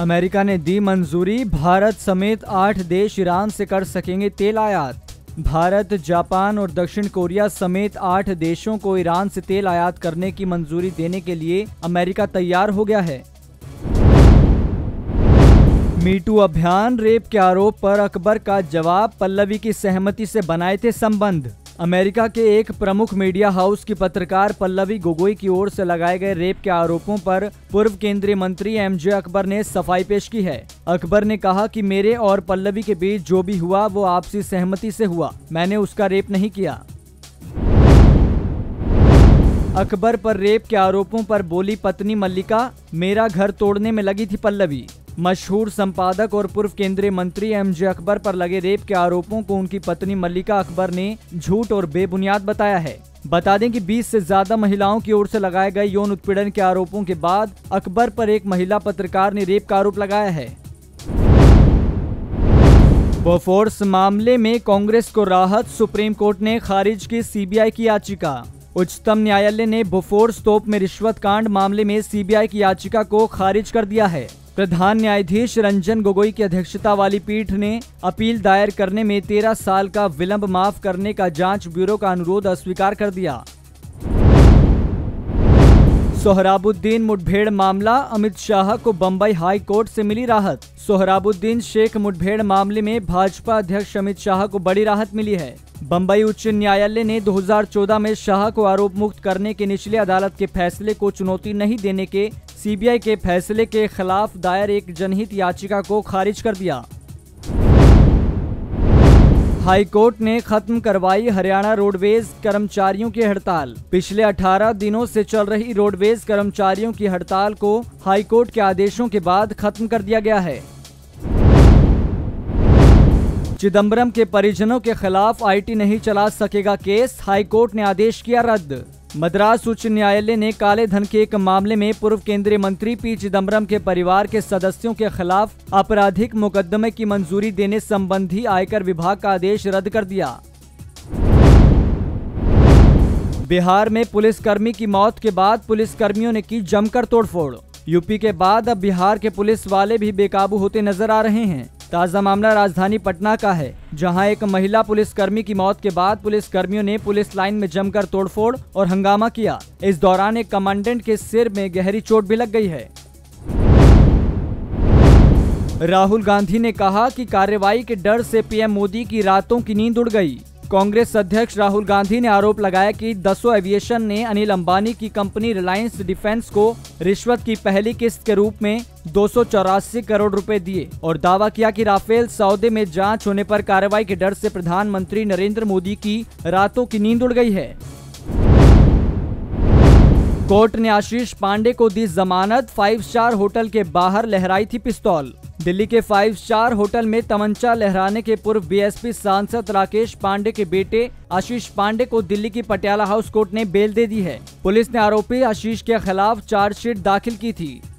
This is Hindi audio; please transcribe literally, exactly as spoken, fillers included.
अमेरिका ने दी मंजूरी, भारत समेत आठ देश ईरान से कर सकेंगे तेल आयात। भारत, जापान और दक्षिण कोरिया समेत आठ देशों को ईरान से तेल आयात करने की मंजूरी देने के लिए अमेरिका तैयार हो गया है। मीटू अभियान, रेप के आरोप पर अकबर का जवाब, पल्लवी की सहमति से बनाए थे संबंध। अमेरिका के एक प्रमुख मीडिया हाउस की पत्रकार पल्लवी गोगोई की ओर से लगाए गए रेप के आरोपों पर पूर्व केंद्रीय मंत्री एमजे अकबर ने सफाई पेश की है। अकबर ने कहा कि मेरे और पल्लवी के बीच जो भी हुआ वो आपसी सहमति से हुआ, मैंने उसका रेप नहीं किया। अकबर पर रेप के आरोपों पर बोली पत्नी मल्लिका, मेरा घर तोड़ने में लगी थी पल्लवी। मशहूर संपादक और पूर्व केंद्रीय मंत्री एमजे अकबर पर लगे रेप के आरोपों को उनकी पत्नी मल्लिका अकबर ने झूठ और बेबुनियाद बताया है। बता दें कि बीस से ज्यादा महिलाओं की ओर से लगाए गए यौन उत्पीड़न के आरोपों के बाद अकबर पर एक महिला पत्रकार ने रेप का आरोप लगाया है। बोफोर्स मामले में कांग्रेस को राहत, सुप्रीम कोर्ट ने खारिज की सीबीआई की याचिका। उच्चतम न्यायालय ने बोफोर्स तोप में रिश्वत कांड मामले में सीबीआई की याचिका को खारिज कर दिया है। प्रधान न्यायाधीश रंजन गोगोई की अध्यक्षता वाली पीठ ने अपील दायर करने में तेरह साल का विलंब माफ करने का जांच ब्यूरो का अनुरोध अस्वीकार कर दिया। सोहराबुद्दीन मुठभेड़ मामला, अमित शाह को बंबई हाई कोर्ट से मिली राहत। सोहराबुद्दीन शेख मुठभेड़ मामले में भाजपा अध्यक्ष अमित शाह को बड़ी राहत मिली है। बंबई उच्च न्यायालय ने दो हज़ार चौदह में शाह को आरोप मुक्त करने के निचली अदालत के फैसले को चुनौती नहीं देने के सीबीआई के फैसले के खिलाफ दायर एक जनहित याचिका को खारिज कर दिया। हाई कोर्ट ने खत्म करवाई हरियाणा रोडवेज कर्मचारियों की हड़ताल। पिछले अठारह दिनों से चल रही रोडवेज कर्मचारियों की हड़ताल को हाई कोर्ट के आदेशों के बाद खत्म कर दिया गया है। चिदंबरम के परिजनों के खिलाफ आईटी नहीं चला सकेगा केस, हाई कोर्ट ने आदेश किया रद्द। मद्रास उच्च न्यायालय ने काले धन के एक मामले में पूर्व केंद्रीय मंत्री पी चिदंबरम के परिवार के सदस्यों के खिलाफ आपराधिक मुकदमे की मंजूरी देने संबंधी आयकर विभाग का आदेश रद्द कर दिया। बिहार में पुलिसकर्मी की मौत के बाद पुलिसकर्मियों ने की जमकर तोड़फोड़। यूपी के बाद अब बिहार के पुलिस वाले भी बेकाबू होते नजर आ रहे हैं। ताजा मामला राजधानी पटना का है, जहां एक महिला पुलिसकर्मी की मौत के बाद पुलिसकर्मियों ने पुलिस लाइन में जमकर तोड़फोड़ और हंगामा किया। इस दौरान एक कमांडेंट के सिर में गहरी चोट भी लग गई है। राहुल गांधी ने कहा कि कार्रवाई के डर से पीएम मोदी की रातों की नींद उड़ गई। कांग्रेस अध्यक्ष राहुल गांधी ने आरोप लगाया कि दसो एविएशन ने अनिल अंबानी की कंपनी रिलायंस डिफेंस को रिश्वत की पहली किस्त के रूप में दो सौ चौरासी करोड़ रुपए दिए और दावा किया कि राफेल सौदे में जांच होने पर कार्रवाई के डर से प्रधानमंत्री नरेंद्र मोदी की रातों की नींद उड़ गई है। कोर्ट ने आशीष पांडे को दी जमानत, फाइव स्टार होटल के बाहर लहराई थी पिस्तौल। दिल्ली के फाइव स्टार होटल में तमंचा लहराने के पूर्व बीएसपी सांसद राकेश पांडे के बेटे आशीष पांडे को दिल्ली की पटियाला हाउस कोर्ट ने बेल दे दी है। पुलिस ने आरोपी आशीष के खिलाफ चार्जशीट दाखिल की थी।